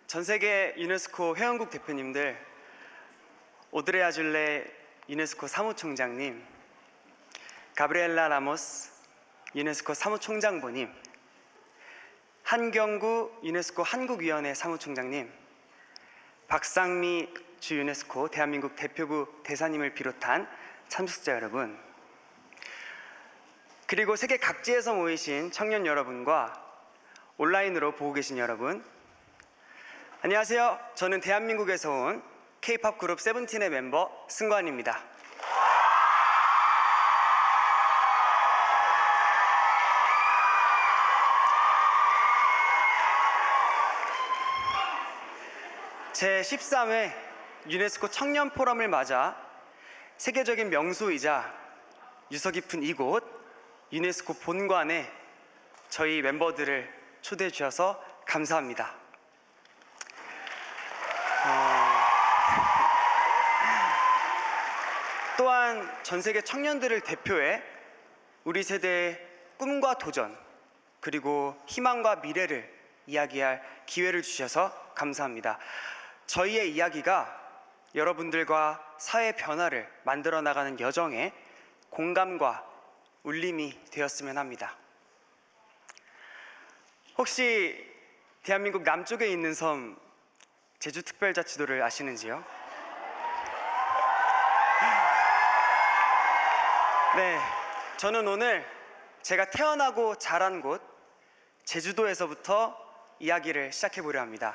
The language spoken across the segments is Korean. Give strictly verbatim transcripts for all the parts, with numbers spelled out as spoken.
전 세계 유네스코 회원국 대표님들, 오드레 아줄레 유네스코 사무총장님, 가브리엘라 라모스 유네스코 사무총장부님, 한경구 유네스코 한국위원회 사무총장님, 박상미 주 유네스코 대한민국 대표부 대사님을 비롯한 참석자 여러분, 그리고 세계 각지에서 모이신 청년 여러분과 온라인으로 보고 계신 여러분, 안녕하세요. 저는 대한민국에서 온 케이팝 그룹 세븐틴의 멤버 승관입니다. 제십삼 회 유네스코 청년 포럼을 맞아 세계적인 명소이자 유서 깊은 이곳 유네스코 본관에 저희 멤버들을 초대해 주셔서 감사합니다. 어... 또한 전 세계 청년들을 대표해 우리 세대의 꿈과 도전, 그리고 희망과 미래를 이야기할 기회를 주셔서 감사합니다. 저희의 이야기가 여러분들과 사회 변화를 만들어 나가는 여정에 공감과 울림이 되었으면 합니다. 혹시 대한민국 남쪽에 있는 섬 제주특별자치도를 아시는지요? 네, 저는 오늘 제가 태어나고 자란 곳 제주도에서부터 이야기를 시작해 보려 합니다.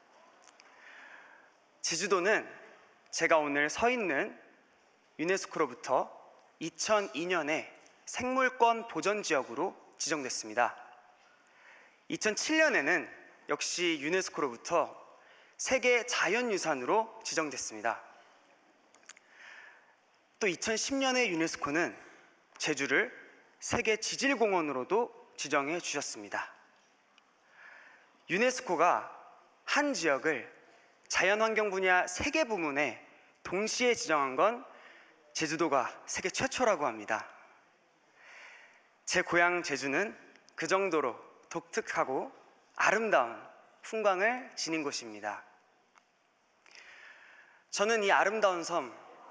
제주도는 제가 오늘 서 있는 유네스코로부터 이천이 년에 생물권 보전지역으로 지정됐습니다. 이천칠 년에는 역시 유네스코로부터 세계 자연유산으로 지정됐습니다. 또 이천십 년에 유네스코는 제주를 세계 지질공원으로도 지정해 주셨습니다. 유네스코가 한 지역을 자연환경 분야 세 개 부문에 동시에 지정한 건 제주도가 세계 최초라고 합니다. 제 고향 제주는 그 정도로 독특하고 아름다운 풍광을 지닌 곳입니다. 저는 이 아름다운 섬,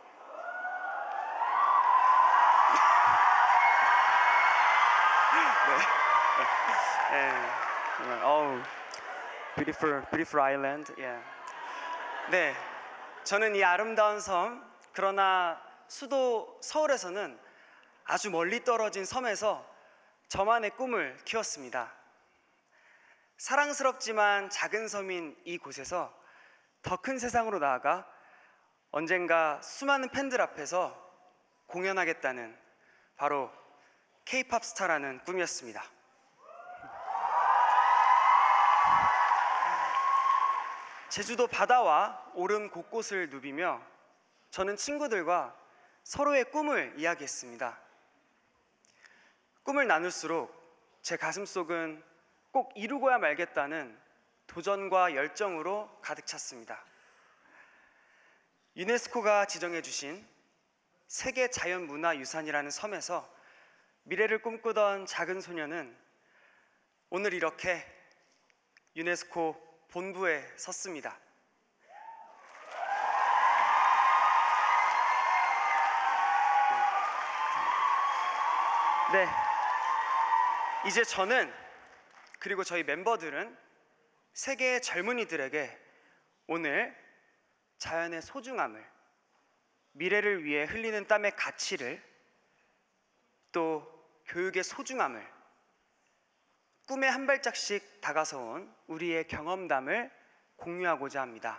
네, 네, oh, beautiful, beautiful island, yeah. 네, 저는 이 아름다운 섬, 그러나 수도 서울에서는 아주 멀리 떨어진 섬에서 저만의 꿈을 키웠습니다. 사랑스럽지만 작은 섬인 이곳에서 더 큰 세상으로 나아가 언젠가 수많은 팬들 앞에서 공연하겠다는 바로 케이팝 스타라는 꿈이었습니다. 제주도 바다와 오름 곳곳을 누비며 저는 친구들과 서로의 꿈을 이야기했습니다. 꿈을 나눌수록 제 가슴속은 꼭 이루고야 말겠다는 도전과 열정으로 가득 찼습니다. 유네스코가 지정해 주신 세계 자연문화유산이라는 섬에서 미래를 꿈꾸던 작은 소녀는 오늘 이렇게 유네스코 본부에 섰습니다. 네, 이제 저는, 그리고 저희 멤버들은 세계의 젊은이들에게 오늘 자연의 소중함을, 미래를 위해 흘리는 땀의 가치를, 또 교육의 소중함을, 꿈에 한 발짝씩 다가서온 우리의 경험담을 공유하고자 합니다.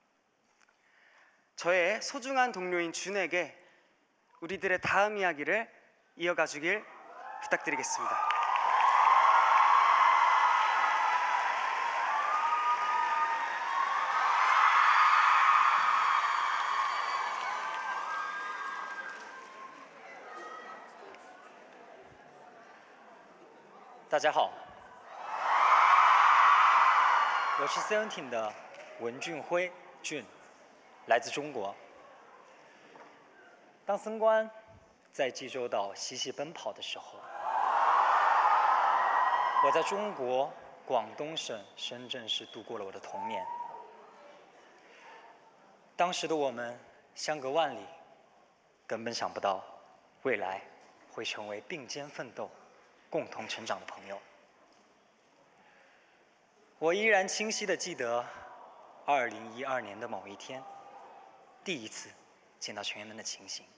저의 소중한 동료인 준에게 우리들의 다음 이야기를 이어가 주길 부탁드리겠습니다. 大家好，我是 Seventeen 的文俊辉俊，来自中国。当僧官在济州岛嬉戏奔跑的时候，我在中国广东省深圳市度过了我的童年。 当时的我们相隔万里，根本想不到未来会成为并肩奋斗、共同成长的朋友。我依然清晰地记得，二零一二年的某一天，第一次见到成员们的情形。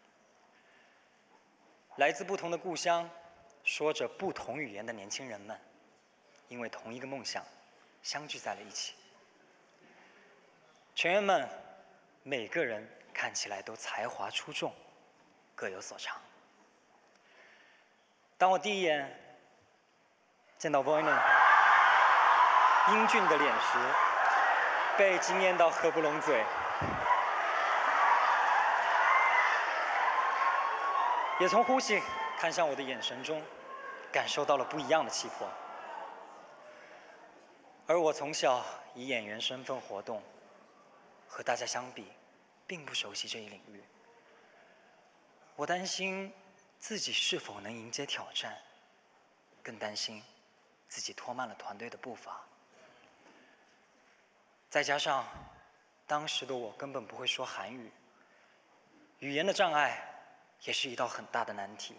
来自不同的故乡，说着不同语言的年轻人们，因为同一个梦想，相聚在了一起。成员们每个人看起来都才华出众，各有所长。当我第一眼见到 Voinen 英俊的脸时，被惊艳到合不拢嘴，也从呼吸看向我的眼神中，感受到了不一样的气魄。而我从小以演员身份活动，和大家相比，并不熟悉这一领域。我担心自己是否能迎接挑战，更担心自己拖慢了团队的步伐。再加上当时的我根本不会说韩语，语言的障碍也是一道很大的难题。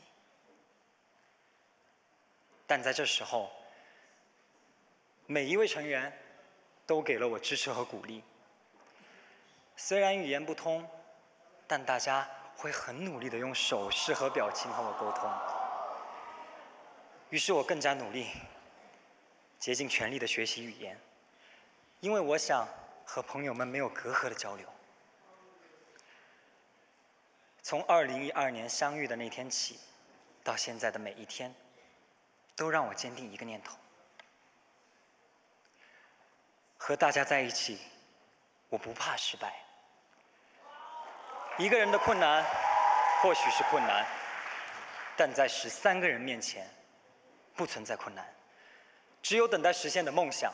但在这时候，每一位成员都给了我支持和鼓励。虽然语言不通，但大家会很努力地用手势和表情和我沟通。于是我更加努力，竭尽全力地学习语言，因为我想和朋友们没有隔阂的交流。从二零一二年相遇的那天起，到现在的每一天，都让我坚定一个念头：和大家在一起，我不怕失败。一个人的困难或许是困难，但在十三个人面前，不存在困难，只有等待实现的梦想。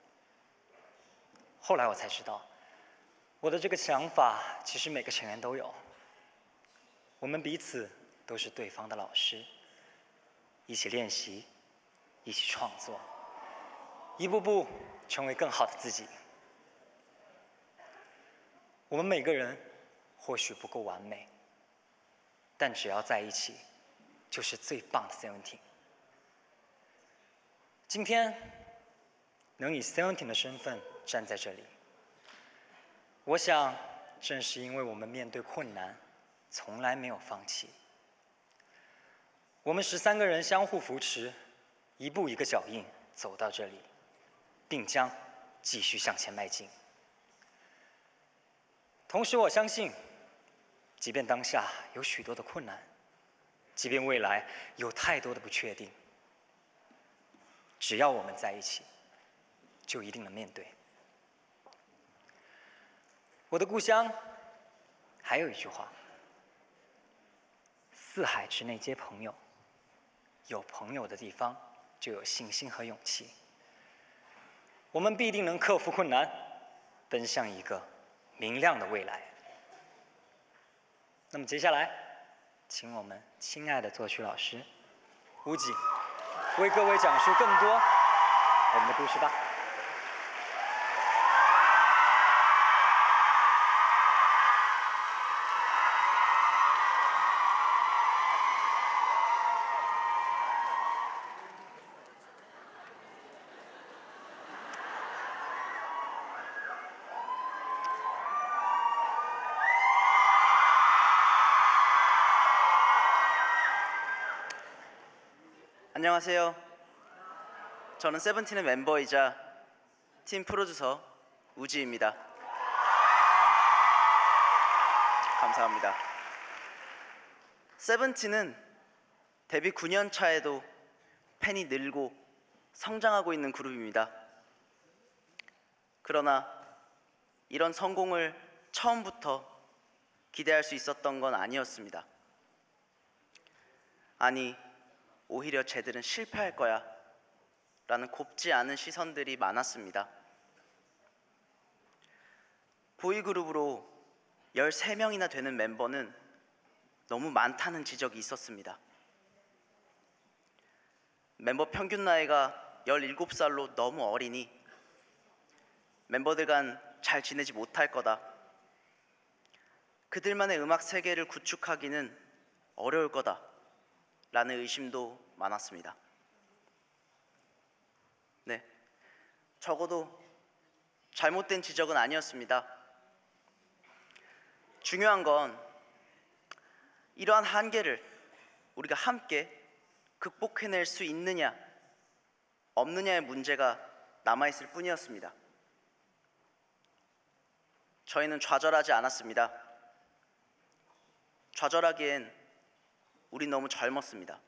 后来我才知道，我的这个想法其实每个成员都有。我们彼此都是对方的老师，一起练习，一起创作，一步步成为更好的自己。我们每个人或许不够完美，但只要在一起，就是最棒的 Seventeen。今天能以 Seventeen 的身份站在这里，我想正是因为我们面对困难从来没有放弃。我们十三个人相互扶持，一步一个脚印走到这里，并将继续向前迈进。同时我相信，即便当下有许多的困难，即便未来有太多的不确定，只要我们在一起，就一定能面对。我的故乡还有一句话：四海之内皆朋友，有朋友的地方就有信心和勇气。我们必定能克服困难，奔向一个明亮的未来。那么接下来，请我们亲爱的作曲老师吴吉为各位讲述更多我们的故事吧。 안녕하세요. 저는 세븐틴의 멤버이자 팀 프로듀서 우지입니다. 감사합니다. 세븐틴은 데뷔 구 년 차에도 팬이 늘고 성장하고 있는 그룹입니다. 그러나 이런 성공을 처음부터 기대할 수 있었던 건 아니었습니다. 아니, 오히려 쟤들은 실패할 거야 라는 곱지 않은 시선들이 많았습니다. 보이그룹으로 열세 명이나 되는 멤버는 너무 많다는 지적이 있었습니다. 멤버 평균 나이가 열일곱 살로 너무 어리니 멤버들 간 잘 지내지 못할 거다 그들만의 음악 세계를 구축하기는 어려울 거다라는 의심도 많았습니다. 네, 적어도 잘못된 지적은 아니었습니다. 중요한 건 이러한 한계를 우리가 함께 극복해낼 수 있느냐 없느냐의 문제가 남아있을 뿐이었습니다. 저희는 좌절하지 않았습니다. 좌절하기엔 우린 너무 젊었습니다.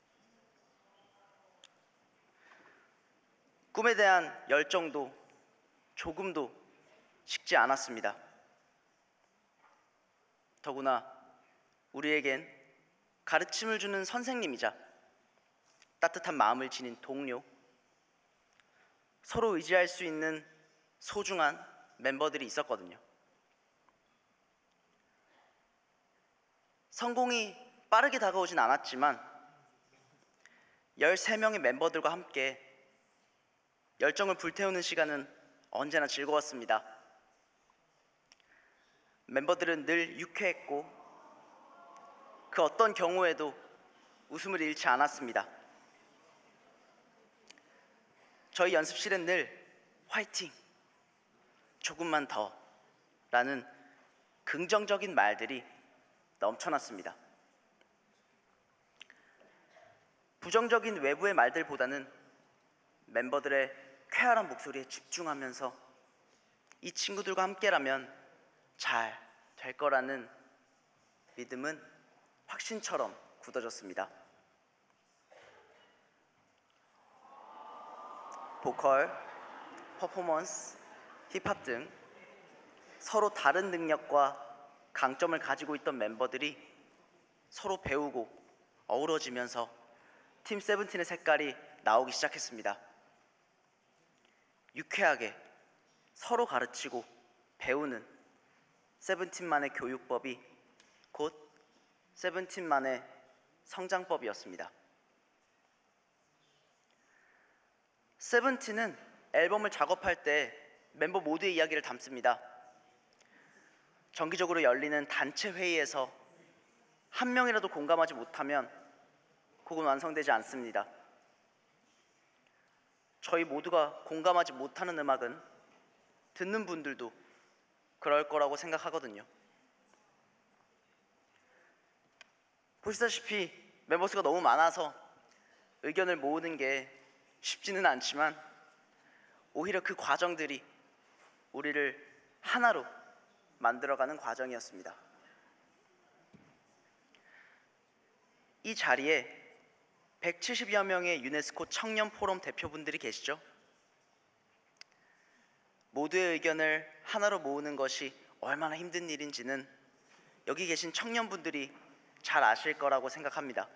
꿈에 대한 열정도 조금도 식지 않았습니다. 더구나 우리에겐 가르침을 주는 선생님이자 따뜻한 마음을 지닌 동료, 서로 의지할 수 있는 소중한 멤버들이 있었거든요. 성공이 빠르게 다가오진 않았지만 열세 명의 멤버들과 함께 열정을 불태우는 시간은 언제나 즐거웠습니다. 멤버들은 늘 유쾌했고 그 어떤 경우에도 웃음을 잃지 않았습니다. 저희 연습실은 늘 화이팅! 조금만 더! 라는 긍정적인 말들이 넘쳐났습니다. 부정적인 외부의 말들보다는 멤버들의 쾌활한 목소리에 집중하면서 이 친구들과 함께라면 잘 될 거라는 믿음은 확신처럼 굳어졌습니다. 보컬, 퍼포먼스, 힙합 등 서로 다른 능력과 강점을 가지고 있던 멤버들이 서로 배우고 어우러지면서 팀 세븐틴의 색깔이 나오기 시작했습니다. 유쾌하게 서로 가르치고 배우는 세븐틴만의 교육법이 곧 세븐틴만의 성장법이었습니다. 세븐틴은 앨범을 작업할 때 멤버 모두의 이야기를 담습니다. 정기적으로 열리는 단체 회의에서 한 명이라도 공감하지 못하면 곡은 완성되지 않습니다. 저희 모두가 공감하지 못하는 음악은 듣는 분들도 그럴 거라고 생각하거든요. 보시다시피 멤버 수가 너무 많아서 의견을 모으는 게 쉽지는 않지만 오히려 그 과정들이 우리를 하나로 만들어가는 과정이었습니다. 이 자리에 백칠십여 명의 유네스코 청년 포럼 대표분들이 계시죠? 모두의 의견을 하나로 모으는 것이 얼마나 힘든 일인지는 여기 계신 청년분들이 잘 아실 거라고 생각합니다.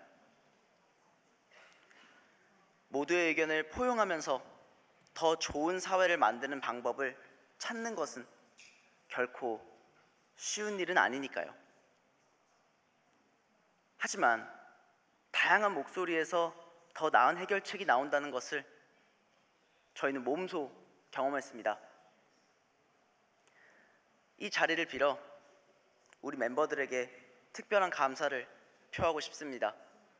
모두의 의견을 포용하면서 더 좋은 사회를 만드는 방법을 찾는 것은 결코 쉬운 일은 아니니까요. 하지만 다양한 목소리에서 더 나은 해결책이 나온다는 것을 저희는 몸소 경험했습니다. 이 자리를 빌어 우리 멤버들에게 특별한 감사를 표하고 싶습니다.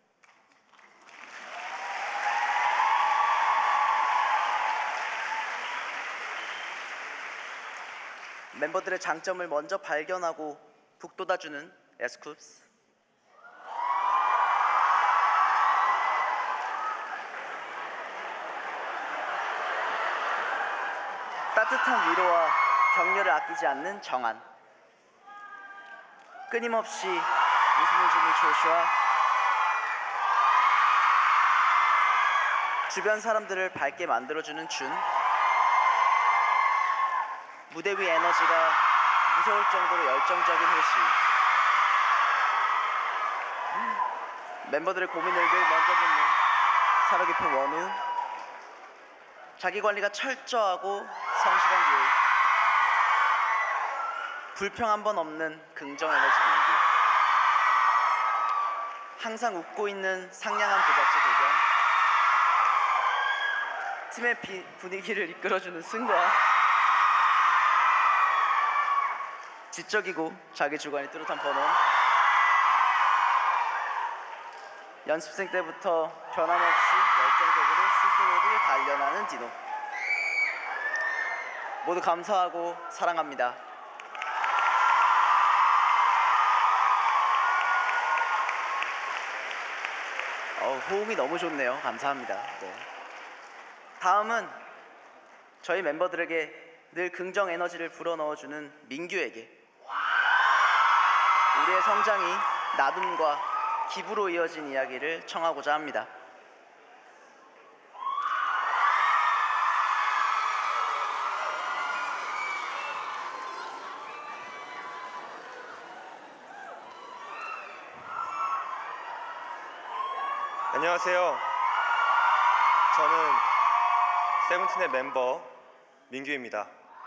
멤버들의 장점을 먼저 발견하고 북돋아주는 에스쿱스, 따뜻한 위로와 격려를 아끼지 않는 정한, 끊임없이 웃음을 주는 조슈아, 주변 사람들을 밝게 만들어주는 준, 무대 위 에너지가 무서울 정도로 열정적인 호시, 멤버들의 고민을 늘 먼저 묻는 사려 깊은 원우, 자기관리가 철저하고 성실한 듀오, 불평 한 번 없는 긍정 에너지 공기, 항상 웃고 있는 상냥한 도박자 도견, 팀의 비, 분위기를 이끌어주는 승과 지적이고 자기 주관이 뚜렷한 버논. 연습생 때부터 변함없이 열정적으로 스스로를 단련하는 디노. 모두 감사하고 사랑합니다. 어, 호응이 너무 좋네요. 감사합니다. 네. 다음은 저희 멤버들에게 늘 긍정 에너지를 불어넣어주는 민규에게 우리의 성장이 나눔과 기부로 이어진 이야기를 청하고자 합니다. 안녕하세요. 저는 세븐틴의 멤버 민규입니다.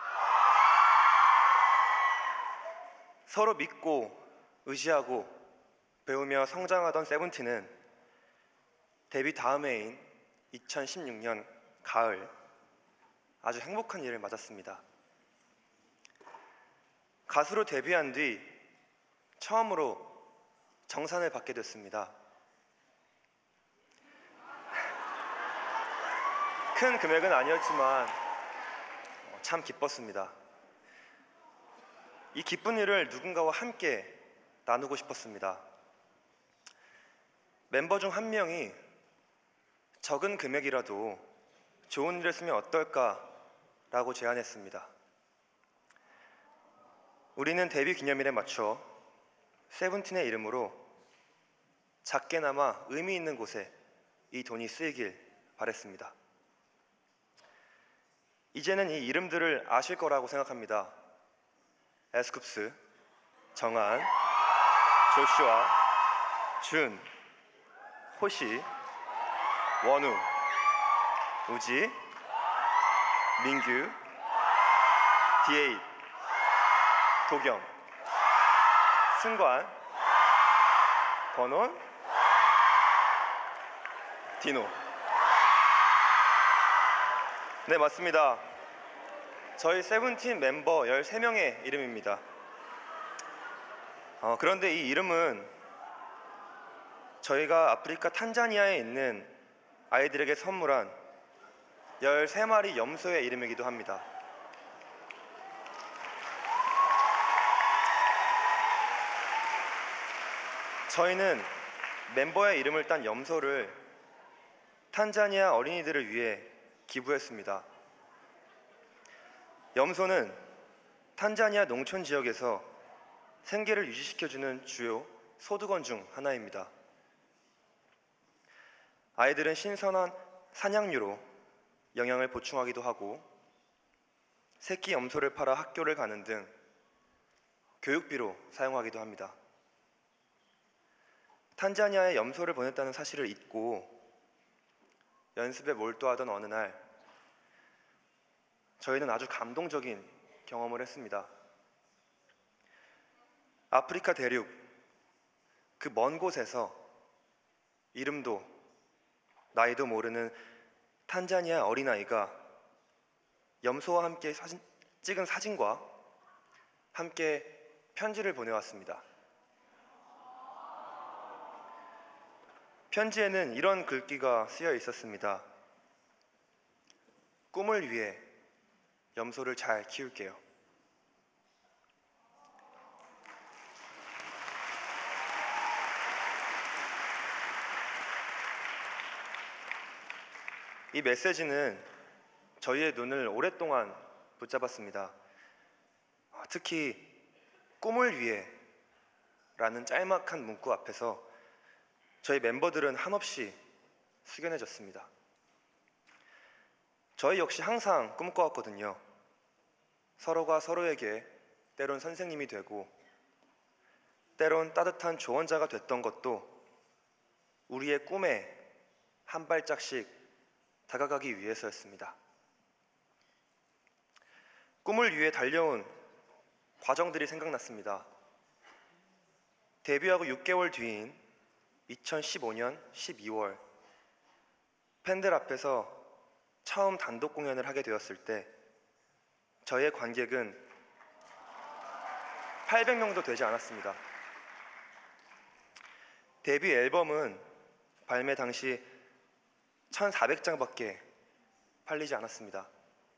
서로 믿고 의지하고 배우며 성장하던 세븐틴은 데뷔 다음 해인 이천십육 년 가을 아주 행복한 일을 맞았습니다. 가수로 데뷔한 뒤 처음으로 정산을 받게 됐습니다. 큰 금액은 아니었지만 참 기뻤습니다. 이 기쁜 일을 누군가와 함께 나누고 싶었습니다. 멤버 중 한 명이 적은 금액이라도 좋은 일을 쓰면 어떨까라고 제안했습니다. 우리는 데뷔 기념일에 맞춰 세븐틴의 이름으로 작게나마 의미 있는 곳에 이 돈이 쓰이길 바랬습니다. 이제는 이 이름들을 아실 거라고 생각합니다. 에스쿱스, 정한, 조슈아, 준, 호시, 원우, 우지, 민규, 디에잇, 도겸, 승관, 권원, 디노. 네, 맞습니다. 저희 세븐틴 멤버 열세 명의 이름입니다. 어, 그런데 이 이름은 저희가 아프리카 탄자니아에 있는 아이들에게 선물한 열세 마리 염소의 이름이기도 합니다. 저희는 멤버의 이름을 딴 염소를 탄자니아 어린이들을 위해 기부했습니다. 염소는 탄자니아 농촌 지역에서 생계를 유지시켜주는 주요 소득원 중 하나입니다. 아이들은 신선한 사냥류로 영양을 보충하기도 하고 새끼 염소를 팔아 학교를 가는 등 교육비로 사용하기도 합니다. 탄자니아에 염소를 보냈다는 사실을 잊고 연습에 몰두하던 어느 날 저희는 아주 감동적인 경험을 했습니다. 아프리카 대륙 그 먼 곳에서 이름도 나이도 모르는 탄자니아 어린아이가 염소와 함께 사진, 찍은 사진과 함께 편지를 보내왔습니다. 편지에는 이런 글귀가 쓰여 있었습니다. 꿈을 위해 염소를 잘 키울게요. 이 메시지는 저희의 눈을 오랫동안 붙잡았습니다. 특히 꿈을 위해 라는 짤막한 문구 앞에서 저희 멤버들은 한없이 숙연해졌습니다. 저희 역시 항상 꿈꿔왔거든요. 서로가 서로에게 때론 선생님이 되고 때론 따뜻한 조언자가 됐던 것도 우리의 꿈에 한 발짝씩 다가가기 위해서였습니다. 꿈을 위해 달려온 과정들이 생각났습니다. 데뷔하고 육 개월 뒤인 이천십오 년 십이월 팬들 앞에서 처음 단독 공연을 하게 되었을 때 저희의 관객은 팔백 명도 되지 않았습니다. 데뷔 앨범은 발매 당시 천사백 장밖에 팔리지 않았습니다.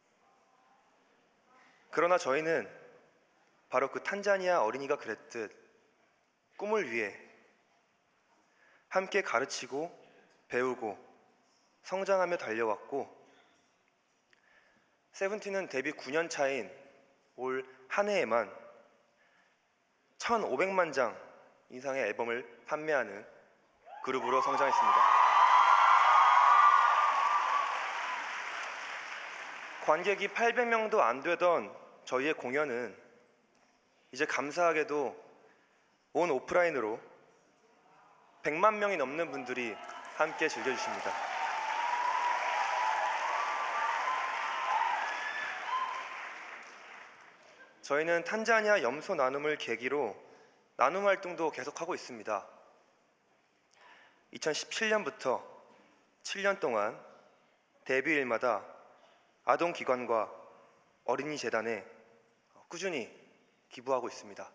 그러나 저희는 바로 그 탄자니아 어린이가 그랬듯 꿈을 위해 함께 가르치고 배우고 성장하며 달려왔고, 세븐틴은 데뷔 구 년 차인 올 한 해에만 천오백만 장 이상의 앨범을 판매하는 그룹으로 성장했습니다. 관객이 팔백 명도 안 되던 저희의 공연은 이제 감사하게도 온 오프라인으로 백만 명이 넘는 분들이 함께 즐겨주십니다. 저희는 탄자니아 염소 나눔을 계기로 나눔 활동도 계속하고 있습니다. 이천십칠 년부터 칠 년 동안 데뷔일마다 아동기관과 어린이 재단에 꾸준히 기부하고 있습니다.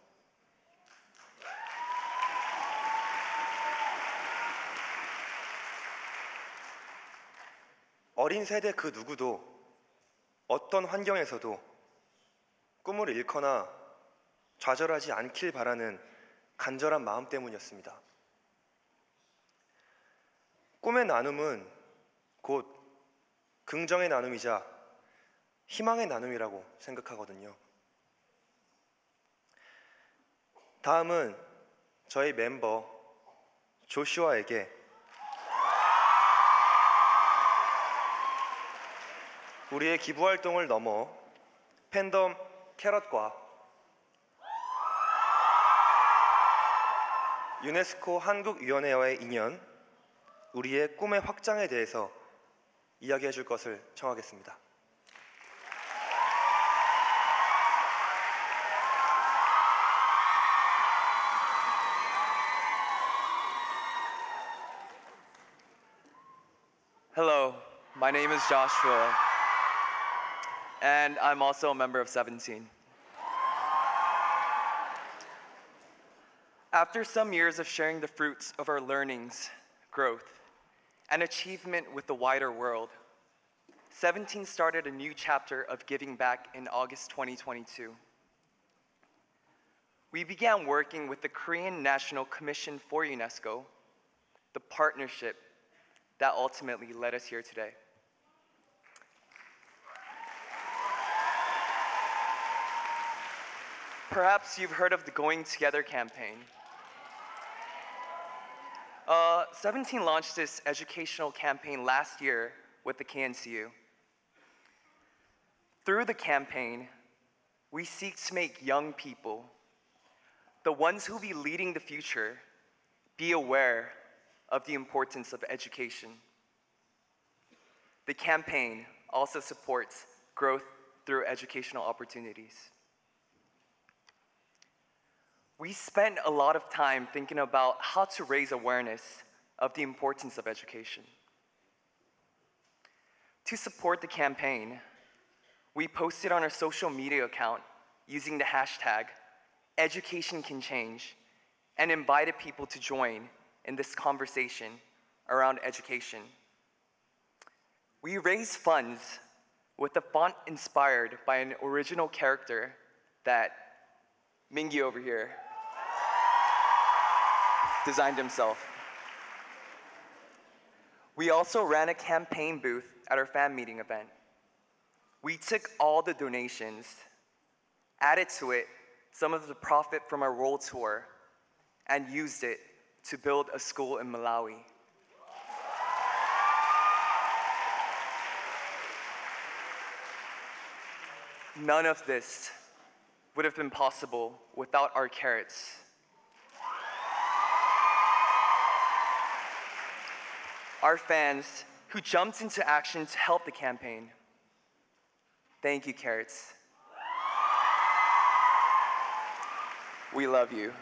어린 세대 그 누구도 어떤 환경에서도 꿈을 잃거나 좌절하지 않길 바라는 간절한 마음 때문이었습니다. 꿈의 나눔은 곧 긍정의 나눔이자 희망의 나눔이라고 생각하거든요. 다음은 저희 멤버 조슈아에게 우리의 기부 활동을 넘어 팬덤 캐럿과 유네스코 한국위원회와의 인연, 우리의 꿈의 확장에 대해서 이야기해 줄 것을 청하겠습니다. Hello, my name is Joshua, and I'm also a member of Seventeen. After some years of sharing the fruits of our learnings, growth, and achievement with the wider world, Seventeen started a new chapter of giving back in August twenty twenty-two. We began working with the Korean National Commission for UNESCO, the partnership that ultimately led us here today. Perhaps you've heard of the Going Together campaign. Uh, Seventeen launched this educational campaign last year with the K N C U. Through the campaign, we seek to make young people, the ones who will be leading the future, be aware of the importance of education. The campaign also supports growth through educational opportunities. We spent a lot of time thinking about how to raise awareness of the importance of education. To support the campaign, we posted on our social media account using the hashtag Education Can Change and invited people to join in this conversation around education. We raised funds with a font inspired by an original character that Mingi over here designed himself. We also ran a campaign booth at our fan meeting event. We took all the donations, added to it some of the profit from our world tour, and used it to build a school in Malawi. None of this would have been possible without our carrots. Our fans who jumped into action to help the campaign. Thank you, carrots. We love you.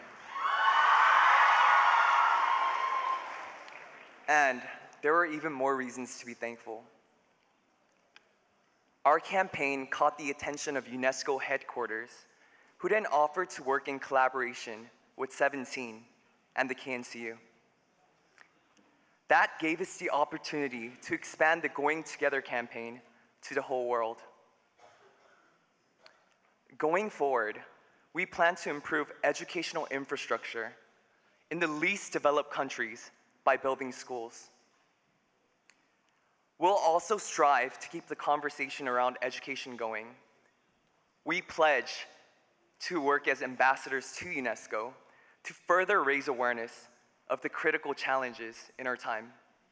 And there were even more reasons to be thankful. Our campaign caught the attention of UNESCO headquarters, who then offered to work in collaboration with seventeen and the K N C U. That gave us the opportunity to expand the Going Together campaign to the whole world. Going forward, we plan to improve educational infrastructure in the least developed countries by building schools. We'll also strive to keep the conversation around education going. We pledge to work as ambassadors to UNESCO to further raise awareness of the critical challenges in our time.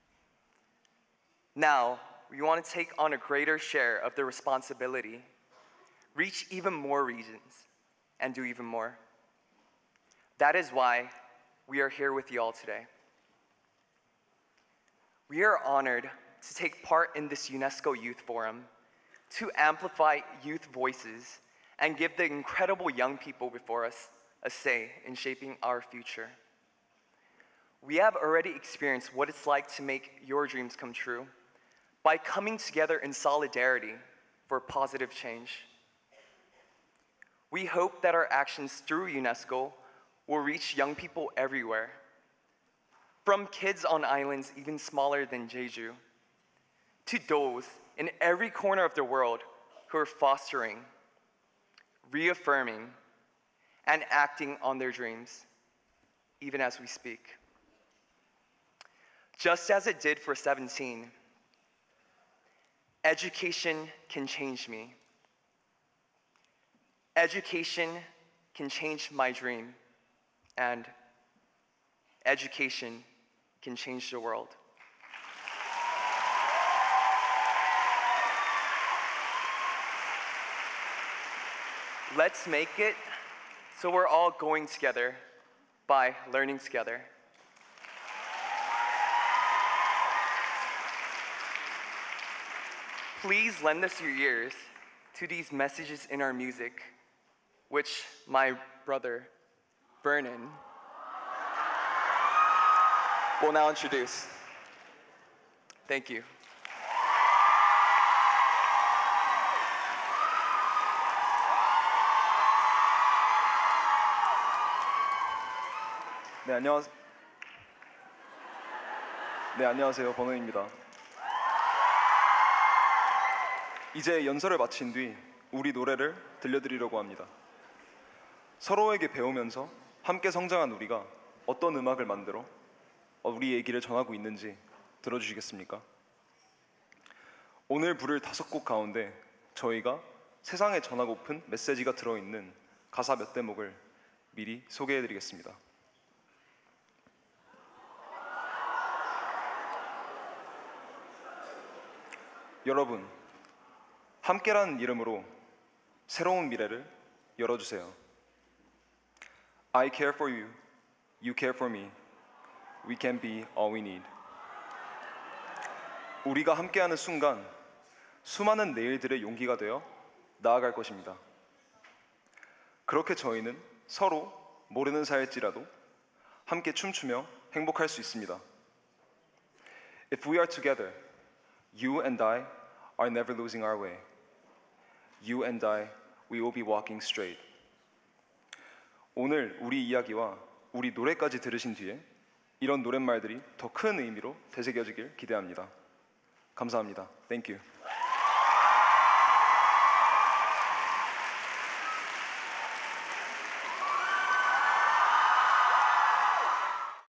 Now, we want to take on a greater share of the responsibility, reach even more regions, and do even more. That is why we are here with you all today. We are honored to take part in this UNESCO Youth Forum to amplify youth voices and give the incredible young people before us a say in shaping our future. We have already experienced what it's like to make your dreams come true by coming together in solidarity for positive change. We hope that our actions through UNESCO will reach young people everywhere, from kids on islands even smaller than Jeju, to those in every corner of the world who are fostering, reaffirming, and acting on their dreams, even as we speak. Just as it did for seventeen, education can change me. Education can change my dream, and education can change the world. Let's make it so we're all going together by learning together. Please lend us your ears to these messages in our music, which my brother, Vernon, will now introduce. Thank you. 네, 안녕하세요. 네, 안녕하세요. 번호입니다. 이제 연설을 마친 뒤 우리 노래를 들려드리려고 합니다. 서로에게 배우면서 함께 성장한 우리가 어떤 음악을 만들어 우리 얘기를 전하고 있는지 들어주시겠습니까? 오늘 부를 다섯 곡 가운데 저희가 세상에 전하고픈 메시지가 들어있는 가사 몇 대목을 미리 소개해드리겠습니다. 여러분, 함께라는 이름으로 새로운 미래를 열어주세요. I care for you, you care for me, we can be all we need. 우리가 함께하는 순간 수많은 내일들의 용기가 되어 나아갈 것입니다. 그렇게 저희는 서로 모르는 사이일지라도 함께 춤추며 행복할 수 있습니다. If we are together, you and I are never losing our way. You and I, we will be walking straight. 오늘 우리 이야기와 우리 노래까지 들으신 뒤에 이런 노랫말들이 더 큰 의미로 되새겨지길 기대합니다. 감사합니다. Thank you.